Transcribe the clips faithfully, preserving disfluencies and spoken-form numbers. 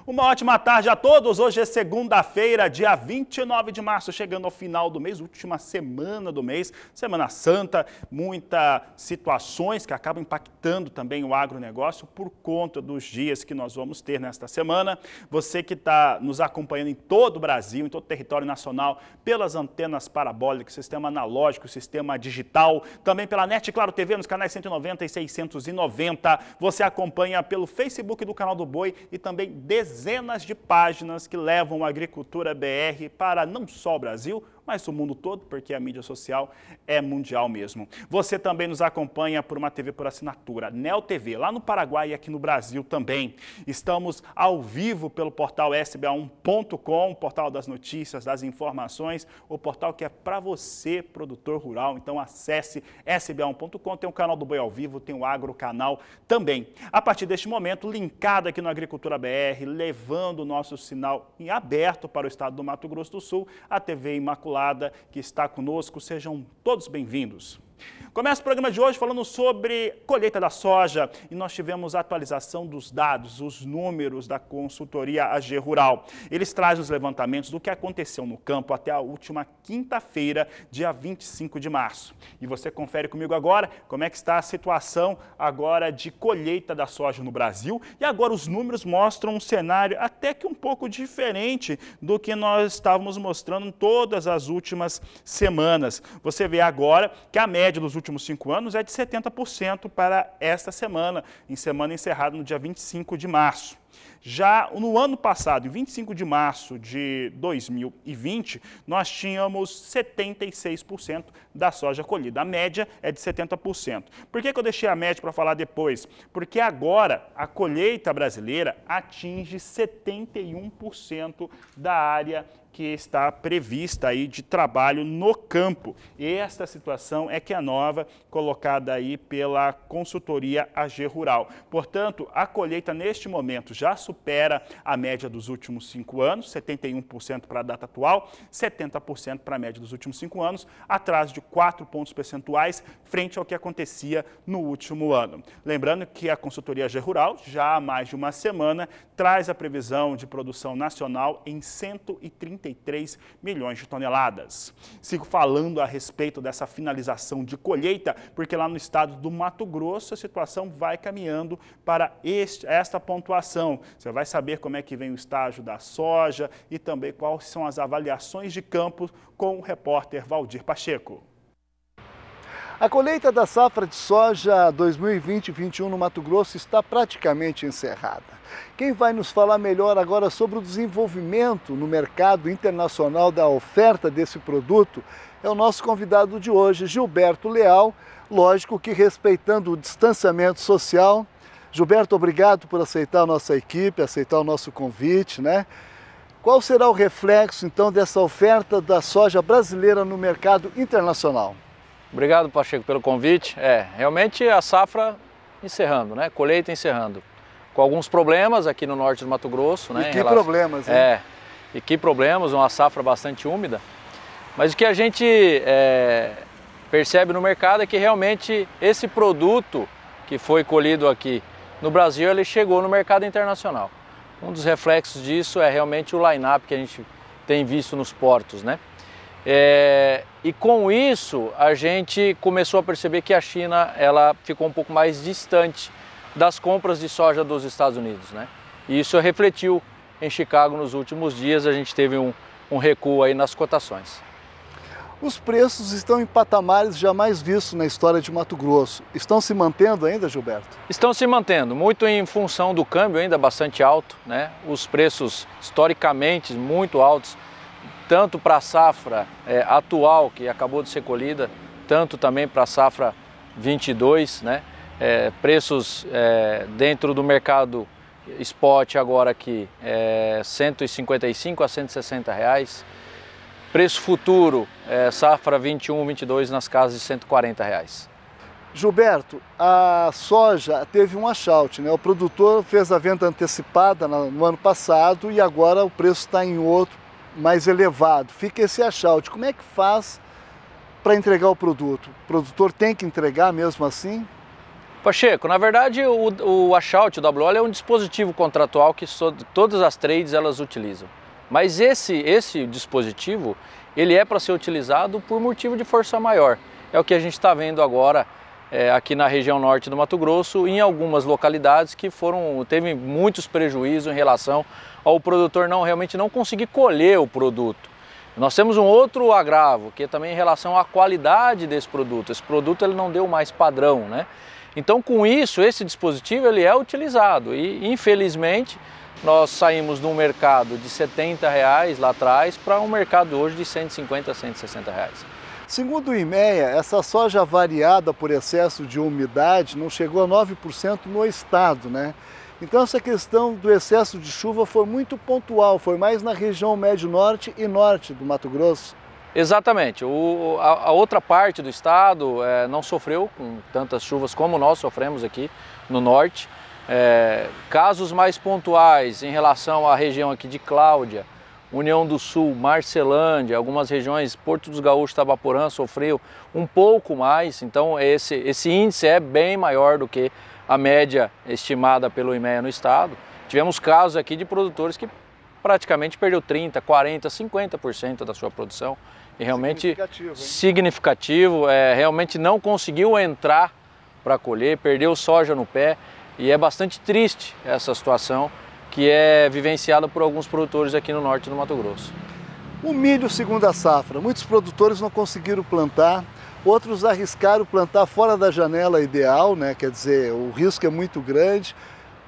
Uma ótima tarde a todos. Hoje é segunda-feira, dia vinte e nove de março, chegando ao final do mês, última semana do mês, Semana Santa, muitas situações que acabam impactando também o agronegócio por conta dos dias que nós vamos ter nesta semana. Você que está nos acompanhando em todo o Brasil, em todo o território nacional, pelas antenas parabólicas, sistema analógico, sistema digital, também pela NET Claro T V, nos canais cento e noventa e seiscentos e noventa. Você acompanha pelo Facebook do Canal do Boi e também dezenas de páginas que levam a Agricultura B R para não só o Brasil, mas o mundo todo, porque a mídia social é mundial mesmo. Você também nos acompanha por uma T V por assinatura, Neo T V, lá no Paraguai e aqui no Brasil também. Estamos ao vivo pelo portal S B A um ponto com, portal das notícias, das informações, o portal que é para você, produtor rural. Então acesse S B A um ponto com, tem o canal do Boi ao vivo, tem o Agro Canal também. A partir deste momento, linkado aqui no Agricultura B R, levando o nosso sinal em aberto para o estado do Mato Grosso do Sul, a T V Imaculada, que está conosco. Sejam todos bem-vindos. Começa o programa de hoje falando sobre colheita da soja e nós tivemos a atualização dos dados, os números da consultoria A G Rural. Eles trazem os levantamentos do que aconteceu no campo até a última quinta-feira, dia vinte e cinco de março. E você confere comigo agora como é que está a situação agora de colheita da soja no Brasil. E agora os números mostram um cenário até que um pouco diferente do que nós estávamos mostrando em todas as últimas semanas. Você vê agora que a média dos últimos cinco anos é de setenta por cento para esta semana, em semana encerrada no dia vinte e cinco de março. Já no ano passado, em vinte e cinco de março de dois mil e vinte, nós tínhamos setenta e seis por cento da soja colhida. A média é de setenta por cento. Por que que eu deixei a média para falar depois? Porque agora a colheita brasileira atinge setenta e um por cento da área que está prevista aí de trabalho no campo. E esta situação é que é nova, colocada aí pela consultoria A G Rural. Portanto, a colheita neste momento já supera a média dos últimos cinco anos, setenta e um por cento para a data atual, setenta por cento para a média dos últimos cinco anos, atrás de quatro pontos percentuais frente ao que acontecia no último ano. Lembrando que a consultoria A G Rural, já há mais de uma semana, traz a previsão de produção nacional em cento e trinta e três milhões de toneladas. Sigo falando a respeito dessa finalização de colheita, porque lá no estado do Mato Grosso a situação vai caminhando para este, esta pontuação. Você vai saber como é que vem o estágio da soja e também quais são as avaliações de campo com o repórter Valdir Pacheco. A colheita da safra de soja dois mil e vinte dois mil e vinte e um no Mato Grosso está praticamente encerrada. Quem vai nos falar melhor agora sobre o desenvolvimento no mercado internacional da oferta desse produto é o nosso convidado de hoje, Gilberto Leal, lógico que respeitando o distanciamento social. Gilberto, obrigado por aceitar a nossa equipe, aceitar o nosso convite, né? Qual será o reflexo, então, dessa oferta da soja brasileira no mercado internacional? Obrigado, Pacheco, pelo convite. É, realmente a safra encerrando, né? Colheita encerrando. Com alguns problemas aqui no norte do Mato Grosso, né? E que relação... problemas, hein? É, e que problemas, uma safra bastante úmida. Mas o que a gente é, percebe no mercado é que realmente esse produto que foi colhido aqui no Brasil, ele chegou no mercado internacional. Um dos reflexos disso é realmente o line-up que a gente tem visto nos portos, né? É, e com isso a gente começou a perceber que a China ela ficou um pouco mais distante das compras de soja dos Estados Unidos, né? E isso refletiu em Chicago nos últimos dias, a gente teve um, um recuo aí nas cotações. Os preços estão em patamares jamais vistos na história de Mato Grosso. Estão se mantendo ainda, Gilberto? Estão se mantendo, muito em função do câmbio ainda bastante alto, né? Os preços historicamente muito altos, tanto para a safra é, atual, que acabou de ser colhida, tanto também para a safra vinte e dois, né? É, preços é, dentro do mercado spot agora aqui, é, cento e cinquenta e cinco a cento e sessenta reais. Preço futuro, é, safra vinte e um, vinte e dois nas casas de cento e quarenta reais. Gilberto, a soja teve um achaute, né? O produtor fez a venda antecipada no ano passado e agora o preço está em outro mais elevado. Fica esse achaute. Como é que faz para entregar o produto? O produtor tem que entregar mesmo assim? Pacheco, na verdade o, o Washout, o W O L, é um dispositivo contratual que so, todas as trades elas utilizam. Mas esse, esse dispositivo, ele é para ser utilizado por motivo de força maior. É o que a gente está vendo agora é, aqui na região norte do Mato Grosso, em algumas localidades que foram, teve muitos prejuízos em relação ao produtor não realmente não conseguir colher o produto. Nós temos um outro agravo, que é também em relação à qualidade desse produto. Esse produto ele não deu mais padrão, né? Então, com isso, esse dispositivo ele é utilizado e, infelizmente, nós saímos de um mercado de setenta reais lá atrás para um mercado hoje de cento e cinquenta a cento e sessenta reais. Segundo o IMEA, essa soja variada por excesso de umidade não chegou a nove por cento no estado, né? Então essa questão do excesso de chuva foi muito pontual, foi mais na região médio-norte e norte do Mato Grosso. Exatamente. O, a, a outra parte do estado é, não sofreu com tantas chuvas como nós sofremos aqui no norte. É, casos mais pontuais em relação à região aqui de Cláudia, União do Sul, Marcelândia, algumas regiões, Porto dos Gaúchos, Tabaporã sofreu um pouco mais, então esse, esse índice é bem maior do que a média estimada pelo IMEA no estado. Tivemos casos aqui de produtores que praticamente perdeu trinta, quarenta, cinquenta por cento da sua produção e realmente significativo, significativo é, realmente não conseguiu entrar para colher, perdeu soja no pé e é bastante triste essa situação que é vivenciada por alguns produtores aqui no norte do Mato Grosso. O milho segunda safra, muitos produtores não conseguiram plantar, outros arriscaram plantar fora da janela ideal, né? Quer dizer, o risco é muito grande.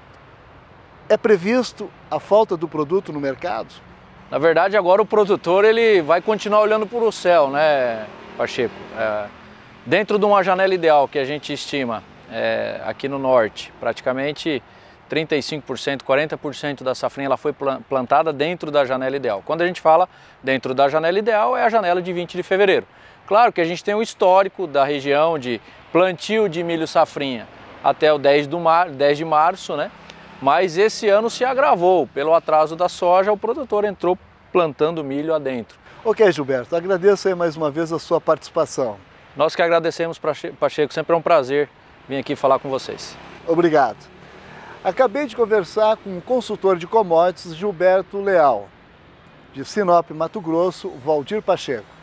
É previsto a falta do produto no mercado? Na verdade, agora o produtor ele vai continuar olhando para o céu, né, Pacheco? É, dentro de uma janela ideal que a gente estima é, aqui no norte, praticamente trinta e cinco por cento, quarenta por cento da safrinha ela foi plantada dentro da janela ideal. Quando a gente fala dentro da janela ideal, é a janela de vinte de fevereiro. Claro que a gente tem um histórico da região de plantio de milho safrinha até o dez de março, né? Mas esse ano se agravou. Pelo atraso da soja, o produtor entrou plantando milho adentro. Ok, Gilberto, agradeço aí mais uma vez a sua participação. Nós que agradecemos, Pacheco, sempre é um prazer vir aqui falar com vocês. Obrigado. Acabei de conversar com o consultor de commodities Gilberto Leal. De Sinop, Mato Grosso, Valdir Pacheco.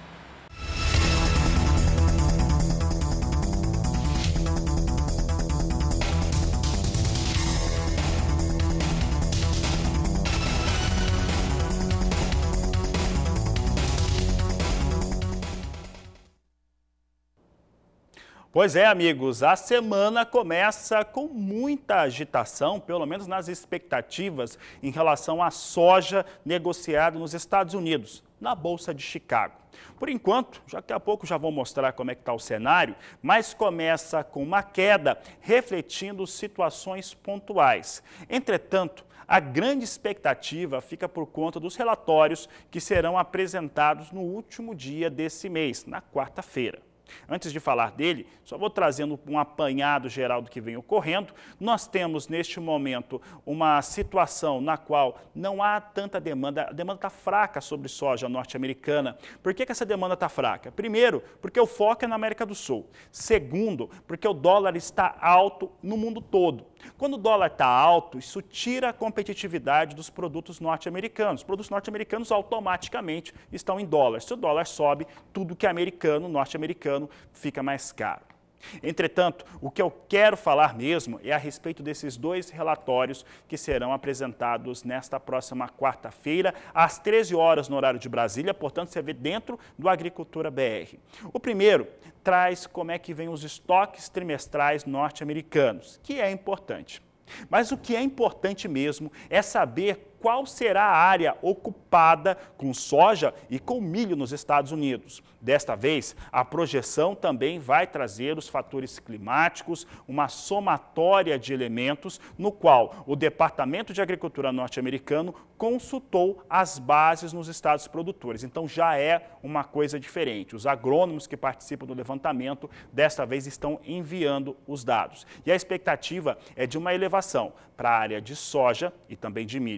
Pois é, amigos, a semana começa com muita agitação, pelo menos nas expectativas, em relação à soja negociada nos Estados Unidos, na Bolsa de Chicago. Por enquanto, daqui a pouco já vou mostrar como é que está o cenário, mas começa com uma queda, refletindo situações pontuais. Entretanto, a grande expectativa fica por conta dos relatórios que serão apresentados no último dia desse mês, na quarta-feira. Antes de falar dele, só vou trazendo um apanhado geral do que vem ocorrendo. Nós temos, neste momento, uma situação na qual não há tanta demanda. A demanda está fraca sobre soja norte-americana. Por que que essa demanda está fraca? Primeiro, porque o foco é na América do Sul. Segundo, porque o dólar está alto no mundo todo. Quando o dólar está alto, isso tira a competitividade dos produtos norte-americanos. Os produtos norte-americanos automaticamente estão em dólar. Se o dólar sobe, tudo que é americano, norte-americano, fica mais caro. Entretanto, o que eu quero falar mesmo é a respeito desses dois relatórios que serão apresentados nesta próxima quarta-feira, às treze horas no horário de Brasília, portanto, você vê dentro do Agricultura B R. O primeiro traz como é que vem os estoques trimestrais norte-americanos, que é importante. Mas o que é importante mesmo é saber qual será a área ocupada com soja e com milho nos Estados Unidos. Desta vez, a projeção também vai trazer os fatores climáticos, uma somatória de elementos no qual o Departamento de Agricultura norte-americano consultou as bases nos estados produtores. Então já é uma coisa diferente. Os agrônomos que participam do levantamento desta vez estão enviando os dados. E a expectativa é de uma elevação para a área de soja e também de milho.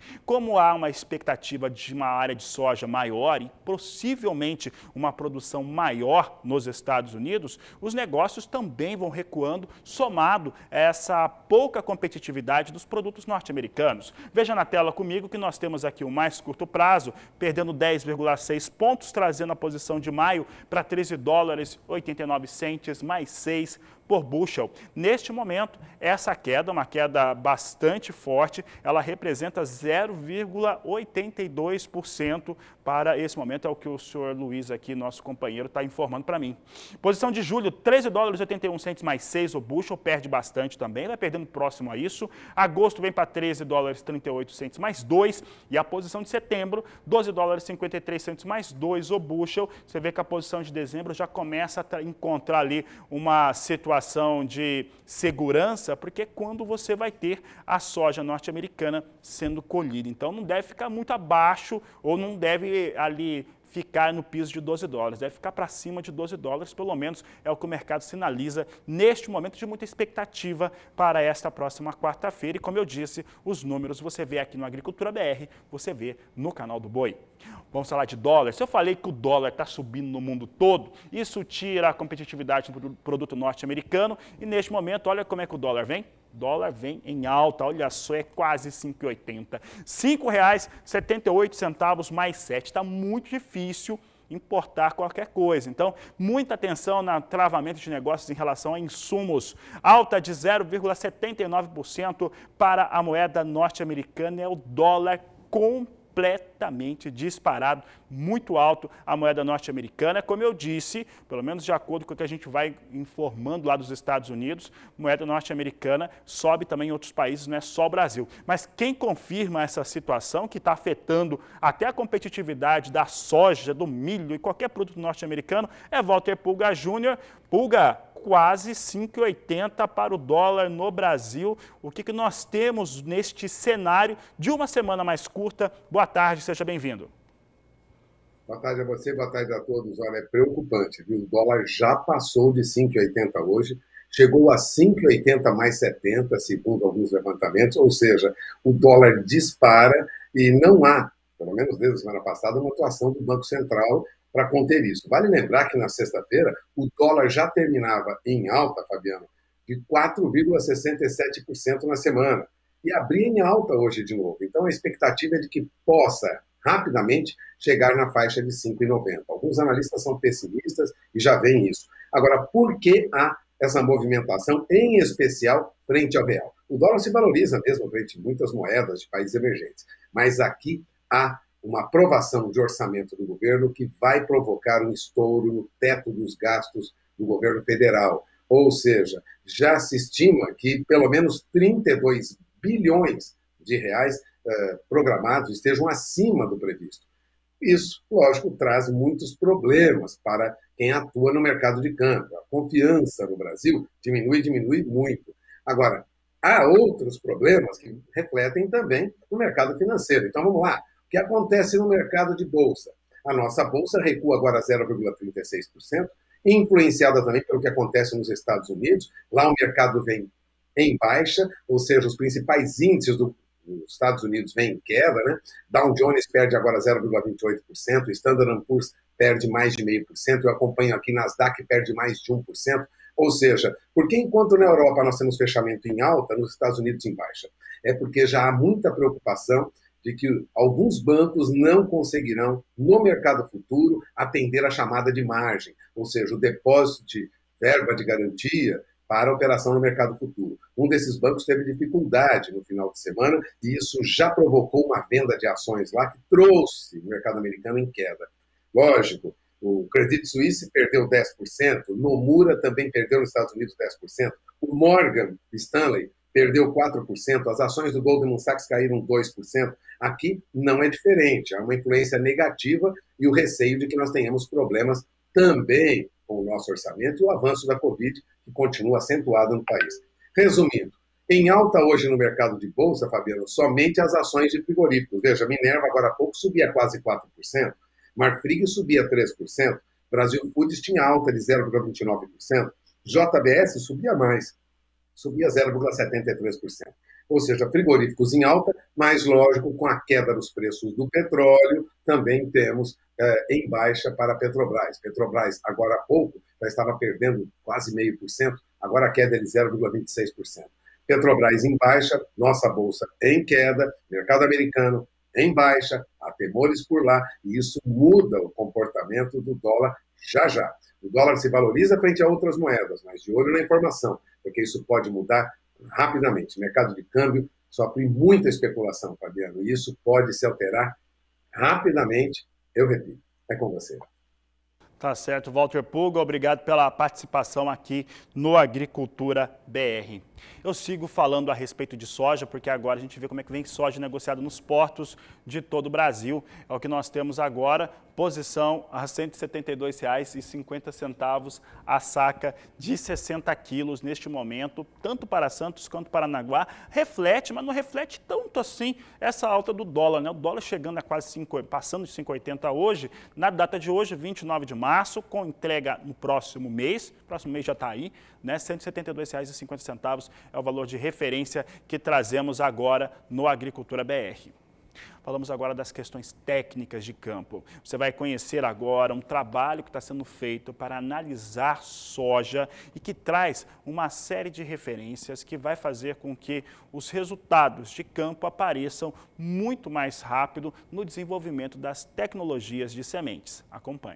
Como há uma expectativa de uma área de soja maior e possivelmente uma produção maior nos Estados Unidos, os negócios também vão recuando, somado a essa pouca competitividade dos produtos norte-americanos. Veja na tela comigo que nós temos aqui o mais curto prazo, perdendo dez vírgula seis pontos, trazendo a posição de maio para treze dólares e oitenta e nove centavos, mais seis por bushel. Neste momento, essa queda, uma queda bastante forte, ela representa zero vírgula oitenta e dois por cento para esse momento, é o que o senhor Luiz aqui, nosso companheiro, está informando para mim. Posição de julho, treze dólares e oitenta e um centavos mais seis o bushel, perde bastante também, vai perdendo próximo a isso. Agosto vem para treze dólares e trinta e oito centavos mais dois, e a posição de setembro, doze dólares e cinquenta e três centavos mais dois o bushel. Você vê que a posição de dezembro já começa a encontrar ali uma situação de segurança, porque é quando você vai ter a soja norte-americana sendo colhida. Então não deve ficar muito abaixo ou não deve ali ficar no piso de doze dólares, deve ficar para cima de doze dólares, pelo menos é o que o mercado sinaliza neste momento de muita expectativa para esta próxima quarta-feira. E como eu disse, os números você vê aqui no Agricultura B R, você vê no canal do Boi. Vamos falar de dólar. Se eu falei que o dólar está subindo no mundo todo, isso tira a competitividade do produto norte-americano e neste momento, olha como é que o dólar vem. Dólar vem em alta, olha só, é quase cinco e oitenta. cinco reais e setenta e oito centavos mais sete. Está muito difícil importar qualquer coisa. Então, muita atenção no travamento de negócios em relação a insumos. Alta de zero vírgula setenta e nove por cento para a moeda norte-americana, é o dólar completamente completamente disparado, muito alto a moeda norte-americana. Como eu disse, pelo menos de acordo com o que a gente vai informando lá dos Estados Unidos, moeda norte-americana sobe também em outros países, não é só o Brasil. Mas quem confirma essa situação, que está afetando até a competitividade da soja, do milho e qualquer produto norte-americano, é Walter Pulga Júnior Pulga, quase cinco e oitenta para o dólar no Brasil. O que, que nós temos neste cenário de uma semana mais curta? Boa tarde, seja bem-vindo. Boa tarde a você, boa tarde a todos. Olha, é preocupante, viu? O dólar já passou de cinco e oitenta hoje, chegou a cinco e oitenta mais setenta, segundo alguns levantamentos, ou seja, o dólar dispara e não há, pelo menos desde a semana passada, uma atuação do Banco Central para conter isso. Vale lembrar que na sexta-feira o dólar já terminava em alta, Fabiano, de quatro vírgula sessenta e sete por cento na semana e abria em alta hoje de novo. Então a expectativa é de que possa rapidamente chegar na faixa de cinco e noventa. Alguns analistas são pessimistas e já veem isso. Agora, por que há essa movimentação, em especial frente ao real? O dólar se valoriza mesmo frente a muitas moedas de países emergentes, mas aqui há uma aprovação de orçamento do governo que vai provocar um estouro no teto dos gastos do governo federal. Ou seja, já se estima que pelo menos trinta e dois bilhões de reais eh, programados estejam acima do previsto. Isso, lógico, traz muitos problemas para quem atua no mercado de câmbio. A confiança no Brasil diminui, diminui muito. Agora, há outros problemas que refletem também no mercado financeiro. Então, vamos lá. O que acontece no mercado de bolsa? A nossa bolsa recua agora zero vírgula trinta e seis por cento, influenciada também pelo que acontece nos Estados Unidos. Lá o mercado vem em baixa, ou seja, os principais índices do, dos Estados Unidos vêm em queda, né? Dow Jones perde agora zero vírgula vinte e oito por cento, o Standard and Poor's perde mais de zero vírgula cinco por cento, eu acompanho aqui Nasdaq perde mais de um por cento. Ou seja, porque enquanto na Europa nós temos fechamento em alta, nos Estados Unidos em baixa? É porque já há muita preocupação de que alguns bancos não conseguirão, no mercado futuro, atender a chamada de margem, ou seja, o depósito de verba de garantia para a operação no mercado futuro. Um desses bancos teve dificuldade no final de semana e isso já provocou uma venda de ações lá que trouxe o mercado americano em queda. Lógico, o Credit Suisse perdeu dez por cento, Nomura também perdeu nos Estados Unidos dez por cento, o Morgan Stanley perdeu quatro por cento, as ações do Goldman Sachs caíram dois por cento. Aqui não é diferente, há uma influência negativa e o receio de que nós tenhamos problemas também com o nosso orçamento e o avanço da Covid, que continua acentuado no país. Resumindo, em alta hoje no mercado de bolsa, Fabiano, somente as ações de frigoríficos. Veja, Minerva agora há pouco subia quase quatro por cento, Marfrig subia três por cento, Brasil Foods tinha alta de zero vírgula vinte e nove por cento, J B S subia mais, subia zero vírgula setenta e três por cento. Ou seja, frigoríficos em alta, mas, lógico, com a queda dos preços do petróleo, também temos é, em baixa para a Petrobras. Petrobras, agora há pouco, já estava perdendo quase meio por cento, agora a queda é de zero vírgula vinte e seis por cento. Petrobras em baixa, nossa bolsa em queda, mercado americano em baixa, há temores por lá, e isso muda o comportamento do dólar já já. O dólar se valoriza frente a outras moedas, mas de olho na informação, porque isso pode mudar rapidamente. O mercado de câmbio sofre muita especulação, Fabiano, e isso pode se alterar rapidamente. Eu repito, é com você. Tá certo, Walter Puga, obrigado pela participação aqui no Agricultura B R. Eu sigo falando a respeito de soja, porque agora a gente vê como é que vem soja negociada nos portos de todo o Brasil. É o que nós temos agora, posição a cento e setenta e dois reais e cinquenta centavos a saca de sessenta quilos neste momento, tanto para Santos quanto para Paranaguá. Reflete, mas não reflete tanto assim essa alta do dólar, né? O dólar chegando a quase cinco, passando de cinco e oitenta hoje, na data de hoje, vinte e nove de março, com entrega no próximo mês, próximo mês já está aí, né? cento e setenta e dois reais e cinquenta centavos é o valor de referência que trazemos agora no Agricultura B R. Falamos agora das questões técnicas de campo. Você vai conhecer agora um trabalho que está sendo feito para analisar soja e que traz uma série de referências que vai fazer com que os resultados de campo apareçam muito mais rápido no desenvolvimento das tecnologias de sementes. Acompanhe.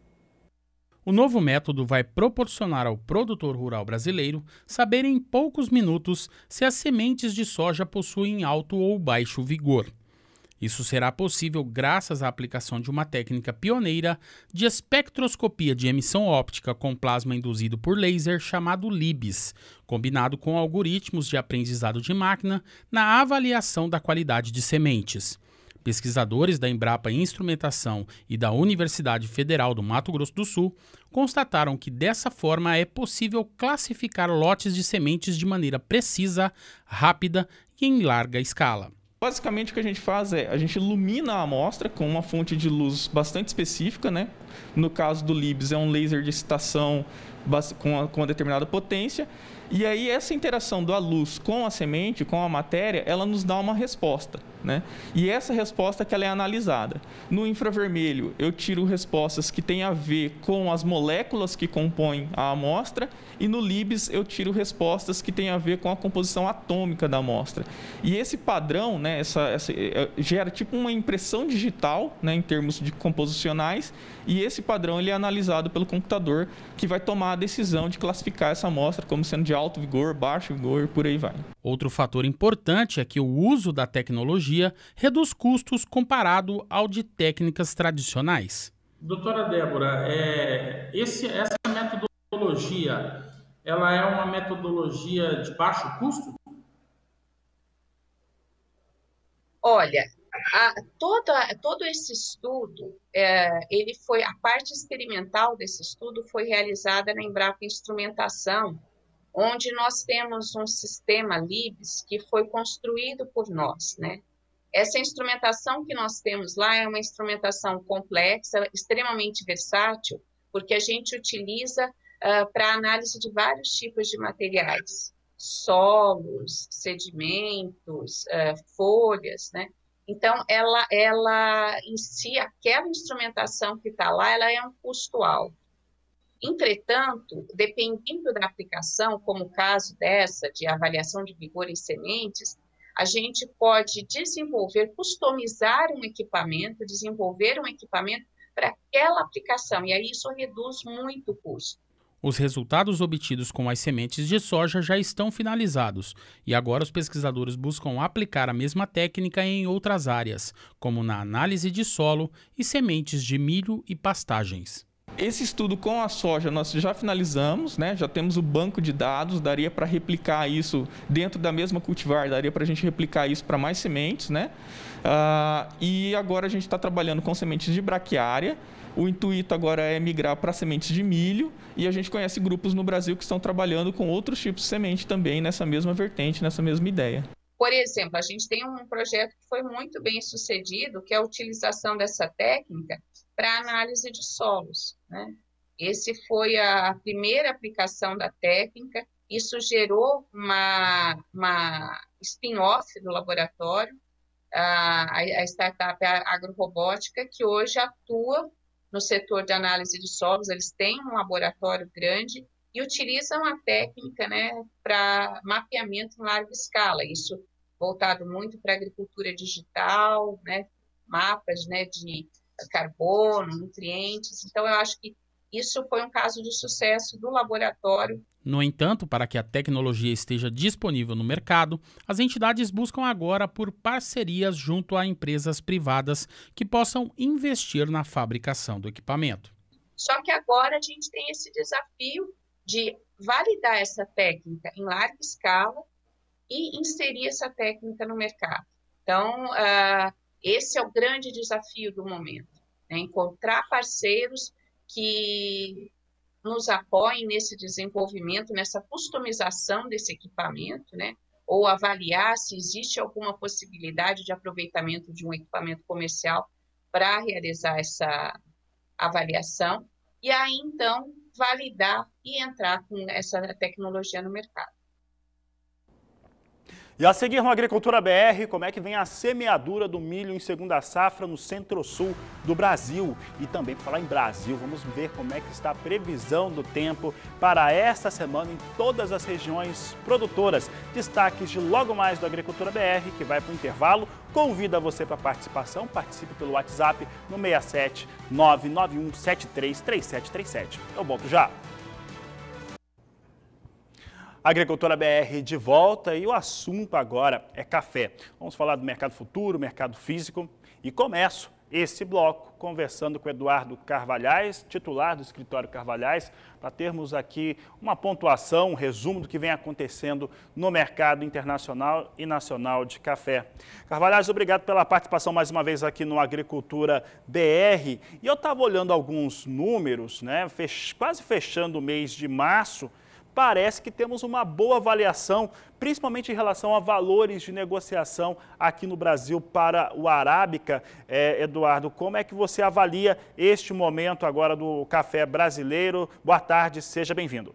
O novo método vai proporcionar ao produtor rural brasileiro saber em poucos minutos se as sementes de soja possuem alto ou baixo vigor. Isso será possível graças à aplicação de uma técnica pioneira de espectroscopia de emissão óptica com plasma induzido por laser chamado LIBS, combinado com algoritmos de aprendizado de máquina na avaliação da qualidade de sementes. Pesquisadores da Embrapa Instrumentação e da Universidade Federal do Mato Grosso do Sul constataram que dessa forma é possível classificar lotes de sementes de maneira precisa, rápida e em larga escala. Basicamente o que a gente faz é, a gente ilumina a amostra com uma fonte de luz bastante específica, né? No caso do LIBS é um laser de excitação com uma, com uma determinada potência, e aí essa interação da luz com a semente, com a matéria, ela nos dá uma resposta, né? E essa resposta que ela é analisada. No infravermelho eu tiro respostas que têm a ver com as moléculas que compõem a amostra, e no LIBS eu tiro respostas que têm a ver com a composição atômica da amostra. E esse padrão, né, essa, essa, gera tipo uma impressão digital, né, em termos de composicionais, e esse padrão ele é analisado pelo computador, que vai tomar a decisão de classificar essa amostra como sendo de alto vigor, baixo vigor, por aí vai. Outro fator importante é que o uso da tecnologia reduz custos comparado ao de técnicas tradicionais. Doutora Débora, é, esse, essa metodologia, ela é uma metodologia de baixo custo? Olha, a, toda, todo esse estudo, é, ele foi, a parte experimental desse estudo foi realizada na Embrapa Instrumentação, onde nós temos um sistema LIBS que foi construído por nós, né? Essa instrumentação que nós temos lá é uma instrumentação complexa, extremamente versátil, porque a gente utiliza uh, para análise de vários tipos de materiais, solos, sedimentos, uh, folhas, né? Então, ela, ela em si, aquela instrumentação que está lá, ela é um custo alto. Entretanto, dependendo da aplicação, como o caso dessa, de avaliação de vigor em sementes, a gente pode desenvolver, customizar um equipamento, desenvolver um equipamento para aquela aplicação, e aí isso reduz muito o custo. Os resultados obtidos com as sementes de soja já estão finalizados e agora os pesquisadores buscam aplicar a mesma técnica em outras áreas, como na análise de solo e sementes de milho e pastagens. Esse estudo com a soja nós já finalizamos, né? Já temos o banco de dados, daria para replicar isso dentro da mesma cultivar, daria para a gente replicar isso para mais sementes, né? Uh, e agora a gente está trabalhando com sementes de braquiária. O intuito agora é migrar para sementes de milho, e a gente conhece grupos no Brasil que estão trabalhando com outros tipos de semente também nessa mesma vertente, nessa mesma ideia. Por exemplo, a gente tem um projeto que foi muito bem sucedido, que é a utilização dessa técnica para análise de solos, né? Esse foi a primeira aplicação da técnica, Isso gerou uma, uma spin-off do laboratório, a, a startup agrorobótica, que hoje atua no setor de análise de solos. Eles têm um laboratório grande e utilizam a técnica, né, para mapeamento em larga escala. Isso voltado muito para a agricultura digital, né, mapas, né, de carbono, nutrientes. Então, eu acho que isso foi um caso de sucesso do laboratório. No entanto, para que a tecnologia esteja disponível no mercado, as entidades buscam agora por parcerias junto a empresas privadas que possam investir na fabricação do equipamento. Só que agora a gente tem esse desafio de validar essa técnica em larga escala e inserir essa técnica no mercado. Então, uh, esse é o grande desafio do momento, né? Encontrar parceiros que nos apoiem nesse desenvolvimento, nessa customização desse equipamento, né? Ou avaliar se existe alguma possibilidade de aproveitamento de um equipamento comercial para realizar essa avaliação, e aí, então, validar e entrar com essa tecnologia no mercado. E a seguir no Agricultura B R, como é que vem a semeadura do milho em segunda safra no centro-sul do Brasil. E também, para falar em Brasil, vamos ver como é que está a previsão do tempo para esta semana em todas as regiões produtoras. Destaques de logo mais do Agricultura B R, que vai para o intervalo. Convido a você para a participação, participe pelo WhatsApp no seis sete nove nove um sete três três sete três sete. Eu volto já. Agricultura B R de volta e o assunto agora é café. Vamos falar do mercado futuro, mercado físico, e começo esse bloco conversando com o Eduardo Carvalhais, titular do escritório Carvalhais, para termos aqui uma pontuação, um resumo do que vem acontecendo no mercado internacional e nacional de café. Carvalhais, obrigado pela participação mais uma vez aqui no Agricultura B R. E eu estava olhando alguns números, né, fech- quase fechando o mês de março. Parece que temos uma boa avaliação, principalmente em relação a valores de negociação aqui no Brasil para o Arábica. É, Eduardo, como é que você avalia este momento agora do café brasileiro? Boa tarde, seja bem-vindo.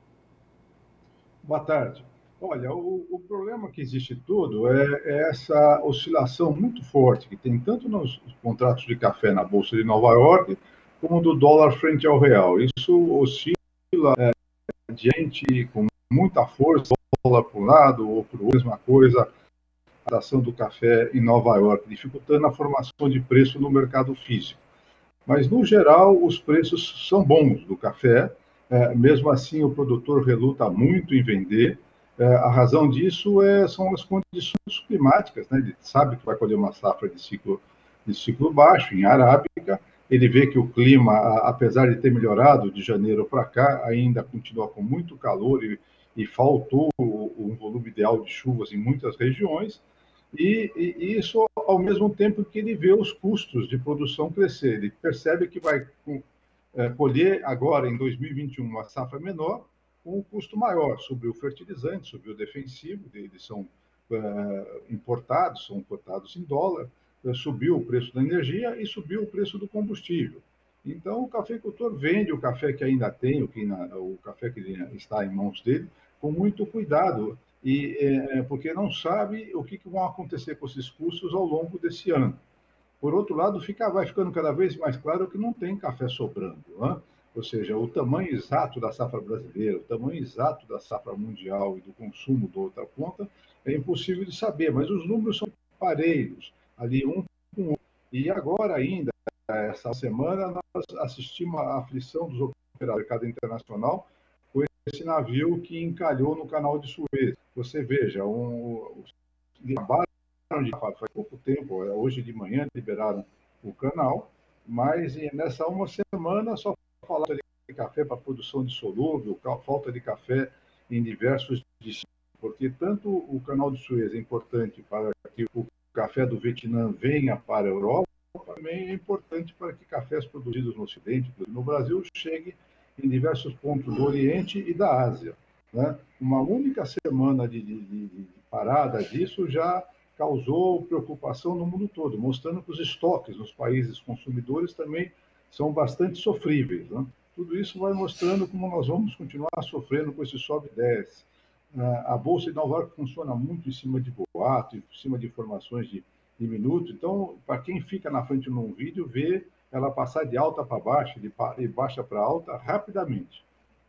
Boa tarde. Olha, o, o problema que existe tudo é, é essa oscilação muito forte que tem tanto nos contratos de café na Bolsa de Nova York, como do dólar frente ao real. Isso oscila... É, gente com muita força, dólar para um lado ou para o outro, mesma coisa, a ação do café em Nova York, dificultando a formação de preço no mercado físico. Mas, no geral, os preços são bons do café, é, mesmo assim o produtor reluta muito em vender. É, a razão disso é, são as condições climáticas, né? Ele sabe que vai colher uma safra de ciclo, de ciclo baixo, em Arábica. Ele vê que o clima, apesar de ter melhorado de janeiro para cá, ainda continua com muito calor e, e faltou um volume ideal de chuvas em muitas regiões. E, e, e isso ao mesmo tempo que ele vê os custos de produção crescer. Ele percebe que vai é, colher agora, em dois mil e vinte e um, uma safra menor, com um custo maior. Subiu o fertilizante, subiu o defensivo, eles são é, importados, são cotados em dólar. Subiu o preço da energia e subiu o preço do combustível. Então, o cafeicultor vende o café que ainda tem, o, que na, o café que está em mãos dele, com muito cuidado, e, é, porque não sabe o que, que vão acontecer com esses custos ao longo desse ano. Por outro lado, fica, vai ficando cada vez mais claro que não tem café sobrando, né? Ou seja, o tamanho exato da safra brasileira, o tamanho exato da safra mundial e do consumo da outra ponta é impossível de saber, mas os números são parelhos, ali um com um. E agora ainda, essa semana, nós assistimos à aflição dos operadores do mercado internacional com esse navio que encalhou no canal de Suez. Você veja, um, acabaram de, faz pouco tempo, hoje de manhã liberaram o canal, mas nessa uma semana só falaram de café para produção de solúvel, falta de café em diversos destinos, porque tanto o canal de Suez é importante para que o café do Vietnã venha para a Europa, também é importante para que cafés produzidos no Ocidente, no Brasil, cheguem em diversos pontos do Oriente e da Ásia, né? Uma única semana de, de, de parada disso já causou preocupação no mundo todo, mostrando que os estoques nos países consumidores também são bastante sofríveis, né? Tudo isso vai mostrando como nós vamos continuar sofrendo com esse sobe e desce. A Bolsa de Nova York funciona muito em cima de boato, em cima de informações de, de minuto. Então, para quem fica na frente num vídeo, vê ela passar de alta para baixa, de, de baixa para alta, rapidamente.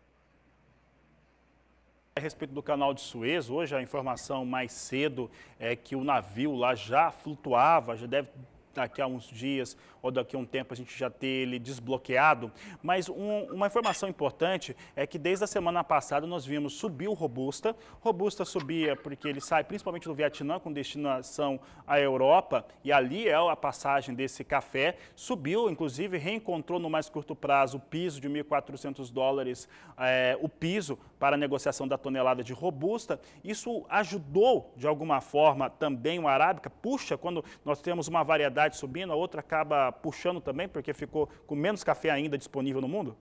A respeito do canal de Suez, hoje a informação mais cedo é que o navio lá já flutuava, já deve daqui a uns dias ou daqui a um tempo a gente já ter ele desbloqueado, mas um, uma informação importante é que desde a semana passada nós vimos subir o Robusta, Robusta subia porque ele sai principalmente do Vietnã com destinação à Europa e ali é a passagem desse café, subiu, inclusive reencontrou no mais curto prazo o piso de mil e quatrocentos dólares, é, o piso para a negociação da tonelada de Robusta, isso ajudou de alguma forma também o Arábica, puxa, quando nós temos uma variedade subindo, a outra acaba puxando também, porque ficou com menos café ainda disponível no mundo?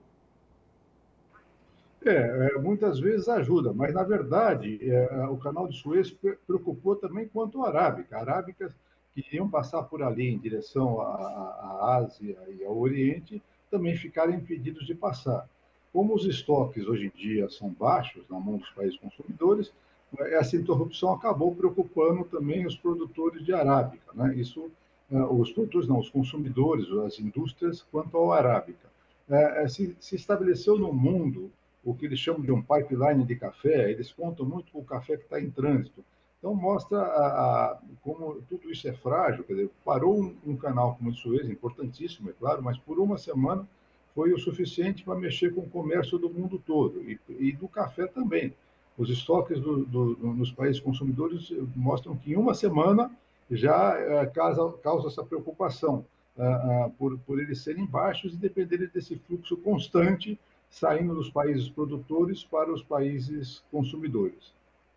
É, muitas vezes ajuda, mas na verdade é, o canal de Suez preocupou também quanto à Arábica. Arábicas que iam passar por ali em direção à, à Ásia e ao Oriente também ficaram impedidos de passar. Como os estoques hoje em dia são baixos na mão dos países consumidores, essa interrupção acabou preocupando também os produtores de Arábica, né? Isso os produtores não, os consumidores, as indústrias, quanto ao Arábica. É, se, se estabeleceu no mundo o que eles chamam de um pipeline de café, eles contam muito com o café que está em trânsito. Então, mostra a, a, como tudo isso é frágil, quer dizer, parou um, um canal como o de Suez, importantíssimo, é claro, mas por uma semana foi o suficiente para mexer com o comércio do mundo todo, e, e do café também. Os estoques do, do, nos países consumidores mostram que em uma semana já uh, causa, causa essa preocupação uh, uh, por, por eles serem baixos e dependerem desse fluxo constante saindo dos países produtores para os países consumidores.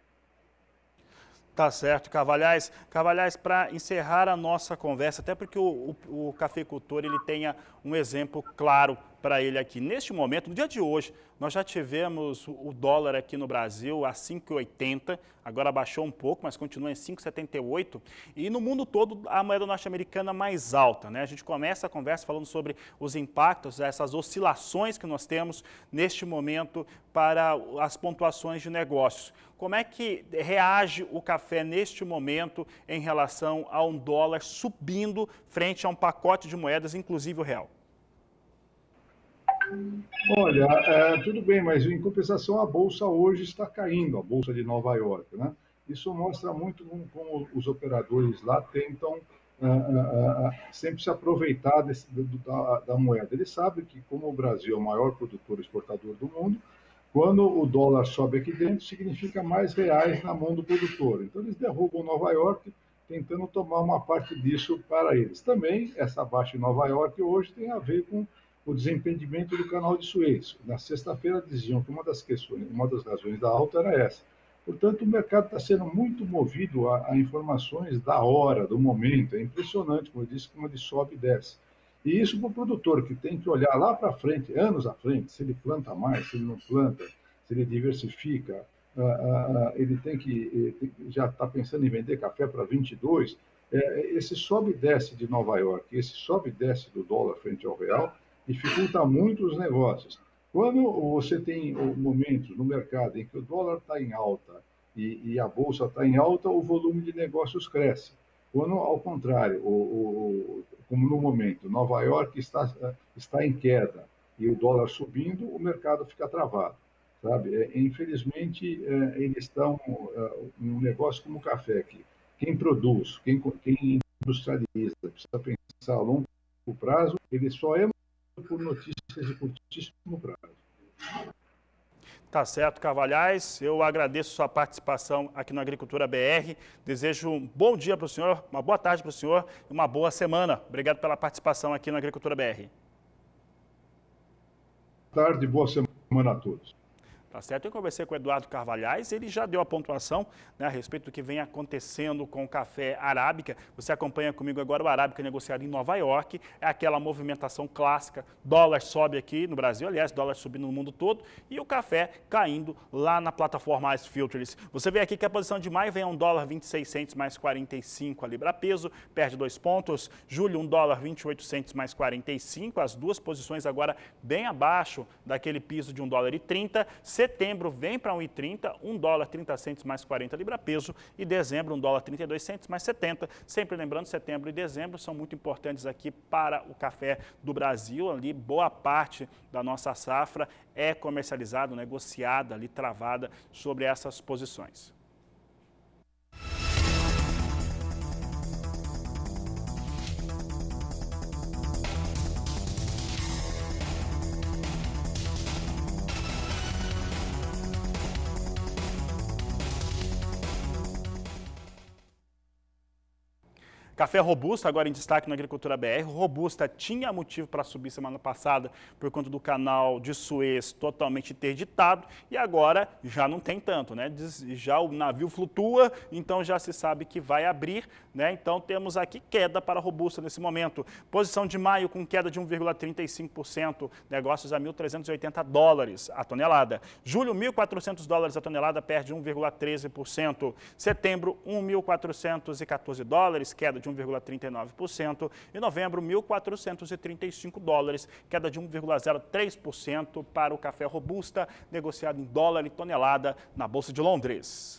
Tá certo, Carvalhais. Carvalhais, para encerrar a nossa conversa, até porque o, o, o cafeicultor ele tenha um exemplo claro para ele aqui. Neste momento, no dia de hoje, nós já tivemos o dólar aqui no Brasil a cinco e oitenta, agora baixou um pouco, mas continua em cinco e setenta e oito. E no mundo todo, a moeda norte-americana mais alta, né? A gente começa a conversa falando sobre os impactos, essas oscilações que nós temos neste momento para as pontuações de negócios. Como é que reage o café neste momento em relação a um dólar subindo frente a um pacote de moedas, inclusive o real? Olha, é, tudo bem, mas em compensação a Bolsa hoje está caindo, a Bolsa de Nova York, né? Isso mostra muito como, como os operadores lá tentam uh, uh, uh, sempre se aproveitar desse, do, da, da moeda. Eles sabem que, como o Brasil é o maior produtor e exportador do mundo, quando o dólar sobe aqui dentro, significa mais reais na mão do produtor. Então, eles derrubam Nova York, tentando tomar uma parte disso para eles. Também, essa baixa em Nova York hoje tem a ver com o desentendimento do canal de Suez. Na sexta-feira diziam que uma das questões, uma das razões da alta era essa. Portanto, o mercado está sendo muito movido a, a informações da hora, do momento. É impressionante, como eu disse, como ele sobe e desce. E isso para o produtor, que tem que olhar lá para frente, anos à frente, se ele planta mais, se ele não planta, se ele diversifica, uh, uh, ele tem que uh, já está pensando em vender café para vinte e dois. Uh, esse sobe e desce de Nova York, esse sobe e desce do dólar frente ao real, dificulta muito os negócios. Quando você tem momentos no mercado em que o dólar está em alta e, e a bolsa está em alta, o volume de negócios cresce. Quando, ao contrário, o, o, como no momento, Nova York está, está em queda e o dólar subindo, o mercado fica travado. Sabe? Infelizmente, eles estão um negócio como o café, que quem produz, quem, quem industrializa, precisa pensar a longo prazo, ele só é por notícias de curtíssimo prazo. Tá certo, Carvalhais. Eu agradeço sua participação aqui no Agricultura B R. Desejo um bom dia para o senhor, uma boa tarde para o senhor e uma boa semana. Obrigado pela participação aqui no Agricultura B R. Boa tarde e boa semana a todos. tá certo? Eu conversei com o Eduardo Carvalhais, ele já deu a pontuação, né, a respeito do que vem acontecendo com o café arábica. Você acompanha comigo agora o arábica negociado em Nova York, é aquela movimentação clássica, dólar sobe aqui no Brasil, aliás, dólar subindo no mundo todo, e o café caindo lá na plataforma Ice Futures. Você vê aqui que a posição de maio vem a um dólar vinte e seis centos mais quarenta e cinco a libra peso, perde dois pontos. Julho, um dólar vinte e oito centos mais quarenta e cinco, as duas posições agora bem abaixo daquele piso de um dólar e trinta. Setembro vem para um e trinta, um dólar trinta centos mais quarenta libra peso, e dezembro um dólar trinta e dois centos mais setenta. Sempre lembrando, setembro e dezembro são muito importantes aqui para o café do Brasil. Ali boa parte da nossa safra é comercializada, negociada, ali travada sobre essas posições. Café Robusta, agora em destaque na Agricultura B R. Robusta tinha motivo para subir semana passada por conta do canal de Suez totalmente interditado e agora já não tem tanto, né? Já o navio flutua, então já se sabe que vai abrir, né? Então temos aqui queda para Robusta nesse momento. Posição de maio com queda de um vírgula trinta e cinco por cento, negócios a mil trezentos e oitenta dólares a tonelada. Julho, mil e quatrocentos dólares a tonelada, perde um vírgula treze por cento. Setembro, mil quatrocentos e quatorze dólares, queda de um vírgula trinta e nove por cento. Em novembro, mil quatrocentos e trinta e cinco dólares, queda de um vírgula zero três por cento para o café Robusta, negociado em dólar e tonelada na Bolsa de Londres.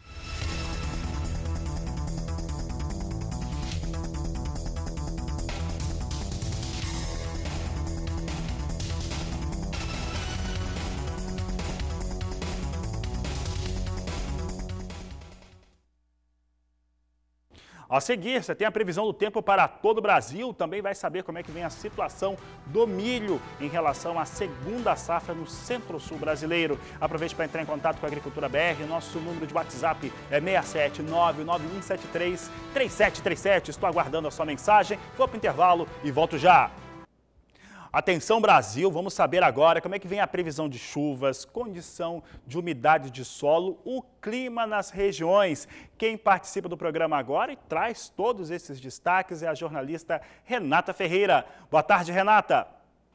A seguir, você tem a previsão do tempo para todo o Brasil, também vai saber como é que vem a situação do milho em relação à segunda safra no centro-sul brasileiro. Aproveite para entrar em contato com a Agricultura B R, nosso número de WhatsApp é seis sete nove nove um sete três três sete três sete. Estou aguardando a sua mensagem, vou para o intervalo e volto já. Atenção Brasil, vamos saber agora como é que vem a previsão de chuvas, condição de umidade de solo, o clima nas regiões. Quem participa do programa agora e traz todos esses destaques é a jornalista Renata Ferreira. Boa tarde, Renata.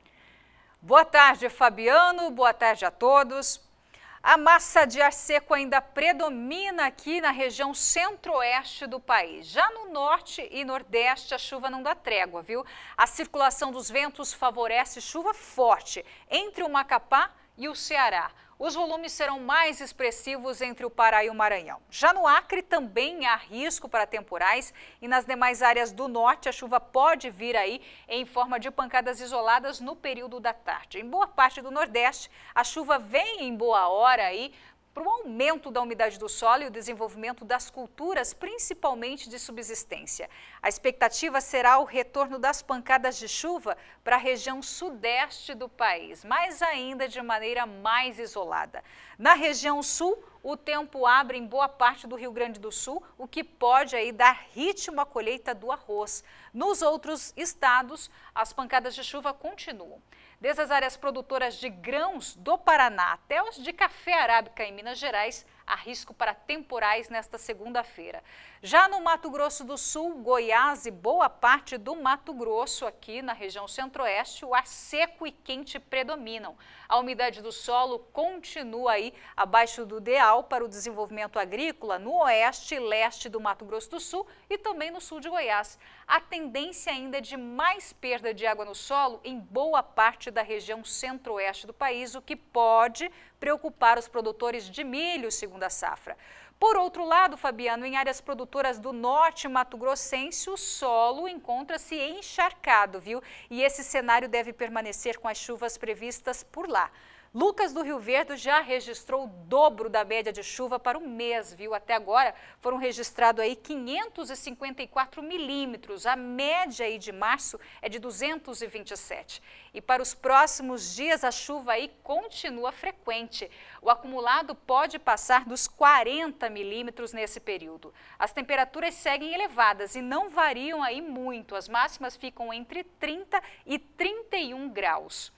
Boa tarde, Fabiano. Boa tarde a todos. A massa de ar seco ainda predomina aqui na região centro-oeste do país. Já no norte e nordeste, a chuva não dá trégua, viu? A circulação dos ventos favorece chuva forte entre o Macapá e o Ceará. Os volumes serão mais expressivos entre o Pará e o Maranhão. Já no Acre também há risco para temporais e nas demais áreas do norte a chuva pode vir aí em forma de pancadas isoladas no período da tarde. Em boa parte do Nordeste, a chuva vem em boa hora aí para o aumento da umidade do solo e o desenvolvimento das culturas, principalmente de subsistência. A expectativa será o retorno das pancadas de chuva para a região sudeste do país, mas ainda de maneira mais isolada. Na região sul, o tempo abre em boa parte do Rio Grande do Sul, o que pode aí dar ritmo à colheita do arroz. Nos outros estados, as pancadas de chuva continuam. Desde as áreas produtoras de grãos do Paraná até os de café arábica em Minas Gerais, há risco para temporais nesta segunda-feira. Já no Mato Grosso do Sul, Goiás e boa parte do Mato Grosso, aqui na região centro-oeste, o ar seco e quente predominam. A umidade do solo continua aí abaixo do ideal para o desenvolvimento agrícola no oeste e leste do Mato Grosso do Sul e também no sul de Goiás. A tendência ainda é de mais perda de água no solo em boa parte da região centro-oeste do país, o que pode preocupar os produtores de milho segunda safra. Por outro lado, Fabiano, em áreas produtoras do norte mato-grossense, o solo encontra-se encharcado, viu? E esse cenário deve permanecer com as chuvas previstas por lá. Lucas do Rio Verde já registrou o dobro da média de chuva para o mês, viu? Até agora foram registrados aí quinhentos e cinquenta e quatro milímetros. A média aí de março é de duzentos e vinte e sete. E para os próximos dias a chuva aí continua frequente. O acumulado pode passar dos quarenta milímetros nesse período. As temperaturas seguem elevadas e não variam aí muito. As máximas ficam entre trinta e trinta e um graus.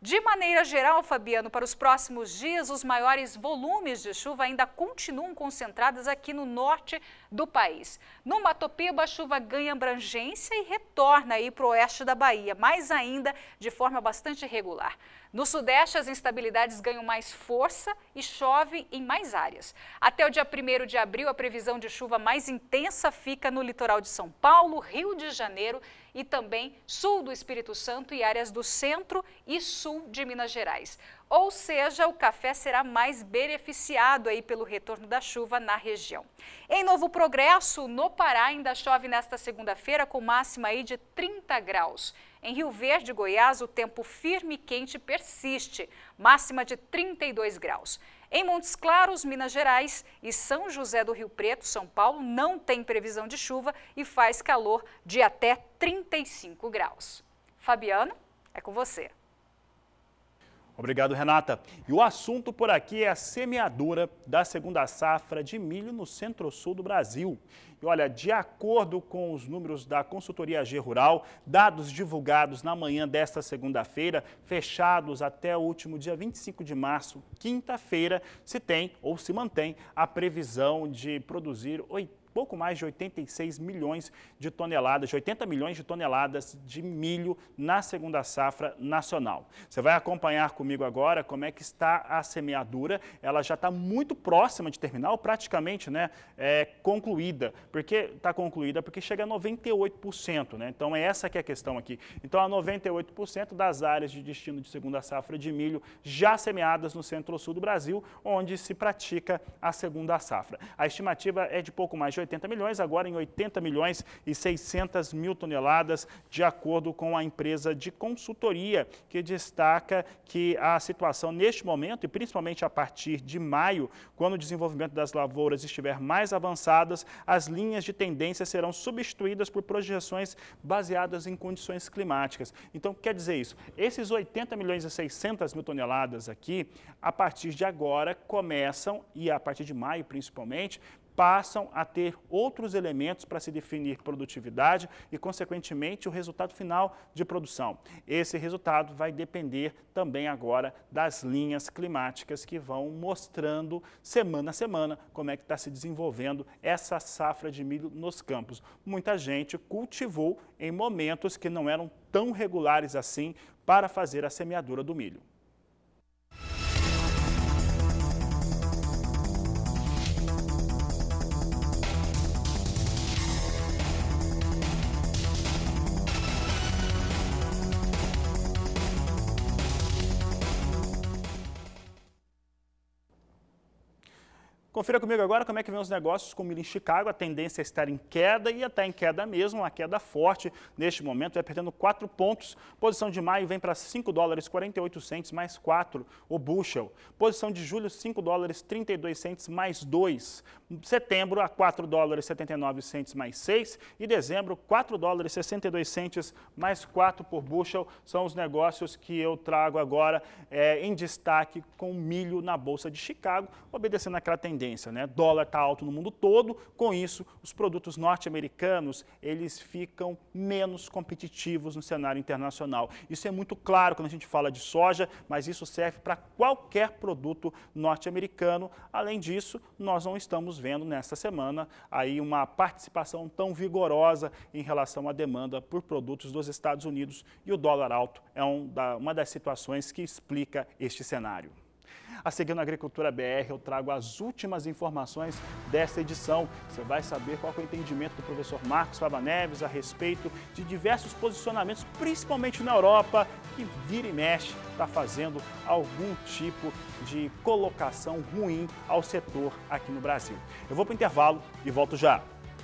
De maneira geral, Fabiano, para os próximos dias, os maiores volumes de chuva ainda continuam concentrados aqui no norte do país. No Mato Piba, a chuva ganha abrangência e retorna aí para o oeste da Bahia, mais ainda de forma bastante irregular. No sudeste, as instabilidades ganham mais força e chove em mais áreas. Até o dia primeiro de abril, a previsão de chuva mais intensa fica no litoral de São Paulo, Rio de Janeiro e também sul do Espírito Santo e áreas do centro e sul de Minas Gerais. Ou seja, o café será mais beneficiado aí pelo retorno da chuva na região. Em Novo Progresso, no Pará, ainda chove nesta segunda-feira com máxima aí de trinta graus. Em Rio Verde, Goiás, o tempo firme e quente persiste, máxima de trinta e dois graus. Em Montes Claros, Minas Gerais e São José do Rio Preto, São Paulo, não tem previsão de chuva e faz calor de até trinta e cinco graus. Fabiano, é com você. Obrigado, Renata. E o assunto por aqui é a semeadura da segunda safra de milho no centro-sul do Brasil. E olha, de acordo com os números da consultoria G Rural, dados divulgados na manhã desta segunda-feira, fechados até o último dia vinte e cinco de março, quinta-feira, se tem ou se mantém a previsão de produzir oitenta pouco mais de oitenta e seis milhões de toneladas, de oitenta milhões de toneladas de milho na segunda safra nacional. Você vai acompanhar comigo agora como é que está a semeadura. Ela já está muito próxima de terminar, ou praticamente, né, é, concluída. Por que está concluída? Porque chega a noventa e oito por cento, né? Então é essa que é a questão aqui. Então a noventa e oito por cento das áreas de destino de segunda safra de milho já semeadas no centro-sul do Brasil, onde se pratica a segunda safra. A estimativa é de pouco mais de oitenta milhões, agora em oitenta milhões e seiscentas mil toneladas, de acordo com a empresa de consultoria, que destaca que a situação neste momento, e principalmente a partir de maio, quando o desenvolvimento das lavouras estiver mais avançadas, as linhas de tendência serão substituídas por projeções baseadas em condições climáticas. Então, quer dizer isso, esses oitenta milhões e seiscentas mil toneladas aqui, a partir de agora começam, e a partir de maio principalmente, passam a ter outros elementos para se definir produtividade e, consequentemente, o resultado final de produção. Esse resultado vai depender também agora das linhas climáticas que vão mostrando semana a semana como é que está se desenvolvendo essa safra de milho nos campos. Muita gente cultivou em momentos que não eram tão regulares assim para fazer a semeadura do milho. Confira comigo agora como é que vem os negócios com milho em Chicago. A tendência é estar em queda e até em queda mesmo, uma queda forte neste momento, vai perdendo quatro pontos. Posição de maio vem para cinco dólares e quarenta e oito centos mais quatro o bushel. Posição de julho, cinco dólares e trinta e dois centos mais dois. Setembro a quatro dólares e setenta e nove centos mais seis e dezembro quatro dólares e sessenta e dois centos mais quatro por bushel. São os negócios que eu trago agora é, em destaque com milho na Bolsa de Chicago, obedecendo aquela tendência. Né? Dólar está alto no mundo todo, com isso os produtos norte-americanos eles ficam menos competitivos no cenário internacional. Isso é muito claro quando a gente fala de soja, mas isso serve para qualquer produto norte-americano. Além disso, nós não estamos vendo nesta semana aí uma participação tão vigorosa em relação à demanda por produtos dos Estados Unidos, e o dólar alto é um da, uma das situações que explica este cenário. A seguir no Agricultura B R, eu trago as últimas informações desta edição. Você vai saber qual é o entendimento do professor Marcos Fava Neves a respeito de diversos posicionamentos, principalmente na Europa, que vira e mexe está fazendo algum tipo de colocação ruim ao setor aqui no Brasil. Eu vou para o intervalo e volto já.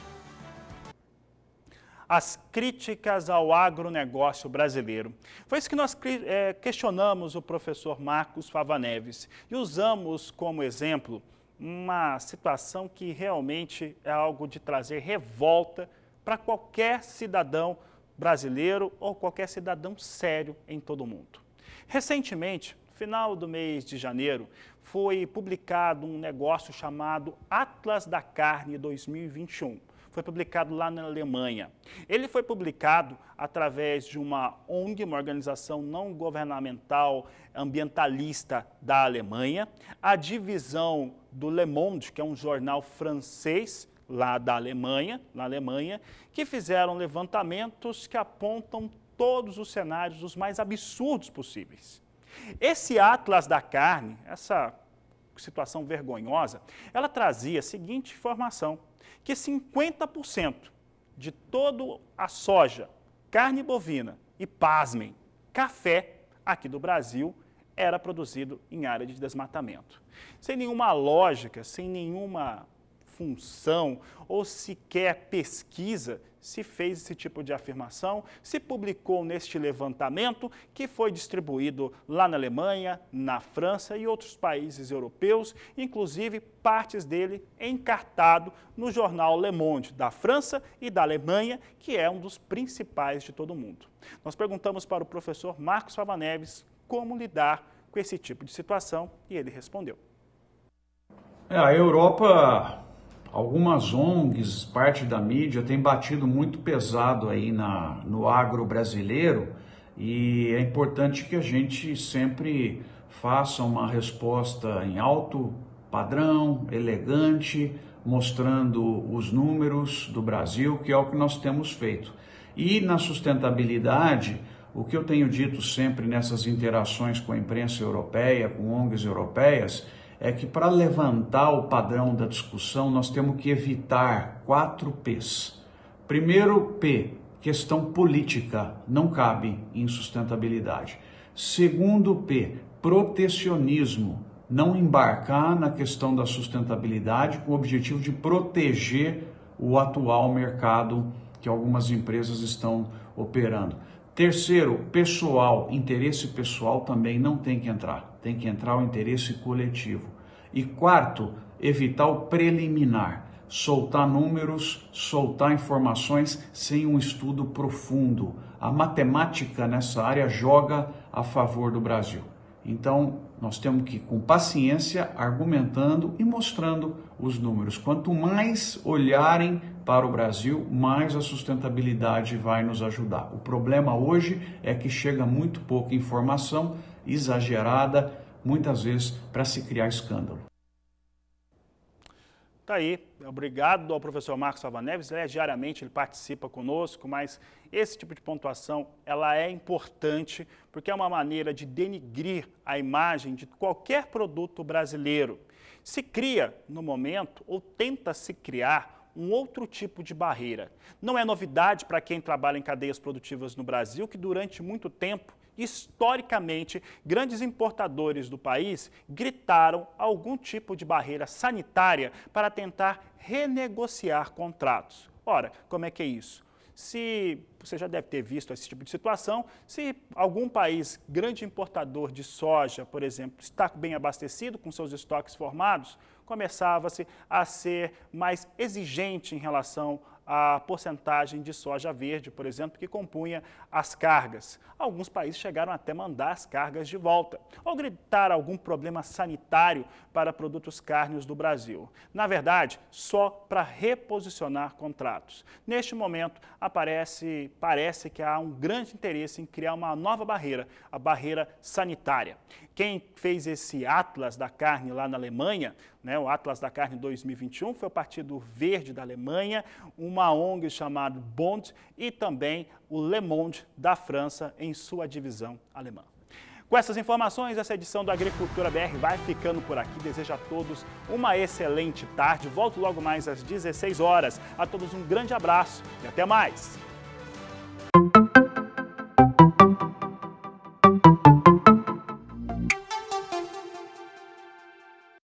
As críticas ao agronegócio brasileiro. Foi isso que nós é, questionamos o professor Marcos Fava Neves e usamos como exemplo uma situação que realmente é algo de trazer revolta para qualquer cidadão brasileiro ou qualquer cidadão sério em todo o mundo. Recentemente, no final do mês de janeiro, foi publicado um negócio chamado Atlas da Carne dois mil e vinte e um. foi publicado lá na Alemanha. Ele foi publicado através de uma O N G, uma organização não governamental ambientalista da Alemanha, a divisão do Le Monde, que é um jornal francês lá da Alemanha, na Alemanha, que fizeram levantamentos que apontam todos os cenários os mais absurdos possíveis. Esse Atlas da Carne, essa situação vergonhosa, ela trazia a seguinte informação, que cinquenta por cento de toda a soja, carne bovina e, pasmem, café aqui do Brasil era produzido em área de desmatamento. Sem nenhuma lógica, sem nenhuma função ou sequer pesquisa, se fez esse tipo de afirmação, se publicou neste levantamento que foi distribuído lá na Alemanha, na França e outros países europeus, inclusive partes dele encartado no jornal Le Monde da França e da Alemanha, que é um dos principais de todo o mundo. Nós perguntamos para o professor Marcos Fava Neves como lidar com esse tipo de situação e ele respondeu. É, a Europa... Algumas O N Gs, parte da mídia, tem batido muito pesado aí na, no agro brasileiro e é importante que a gente sempre faça uma resposta em alto padrão, elegante, mostrando os números do Brasil, que é o que nós temos feito. E na sustentabilidade, o que eu tenho dito sempre nessas interações com a imprensa europeia, com O N Gs europeias, é que para levantar o padrão da discussão, nós temos que evitar quatro P's. Primeiro P, questão política, não cabe em sustentabilidade. Segundo P, protecionismo, não embarcar na questão da sustentabilidade com o objetivo de proteger o atual mercado que algumas empresas estão operando. Terceiro, pessoal, interesse pessoal também não tem que entrar, tem que entrar o interesse coletivo. E quarto, evitar o preliminar, soltar números, soltar informações sem um estudo profundo. A matemática nessa área joga a favor do Brasil. Então, nós temos que ir com paciência, argumentando e mostrando os números. Quanto mais olharem para o Brasil, mais a sustentabilidade vai nos ajudar. O problema hoje é que chega muito pouca informação exagerada, muitas vezes para se criar escândalo. Tá aí, obrigado ao professor Marcos Fava Neves, é, diariamente ele participa conosco, mas esse tipo de pontuação ela é importante porque é uma maneira de denigrir a imagem de qualquer produto brasileiro. Se cria, no momento, ou tenta se criar um outro tipo de barreira. Não é novidade para quem trabalha em cadeias produtivas no Brasil que durante muito tempo, historicamente, grandes importadores do país gritaram algum tipo de barreira sanitária para tentar renegociar contratos. Ora, como é que é isso? Se você já deve ter visto esse tipo de situação, se algum país grande importador de soja, por exemplo, está bem abastecido com seus estoques formados, começava-se a ser mais exigente em relação à porcentagem de soja verde, por exemplo, que compunha as cargas. Alguns países chegaram até mandar as cargas de volta, ou gritar algum problema sanitário para produtos cárneos do Brasil. Na verdade, só para reposicionar contratos. Neste momento, aparece, parece que há um grande interesse em criar uma nova barreira, a barreira sanitária. Quem fez esse Atlas da Carne lá na Alemanha, né, o Atlas da Carne dois mil e vinte e um, foi o Partido Verde da Alemanha, uma O N G chamada Bond e também o Le Monde da França em sua divisão alemã. Com essas informações, essa edição do Agricultura B R vai ficando por aqui. Desejo a todos uma excelente tarde. Volto logo mais às dezesseis horas. A todos um grande abraço e até mais!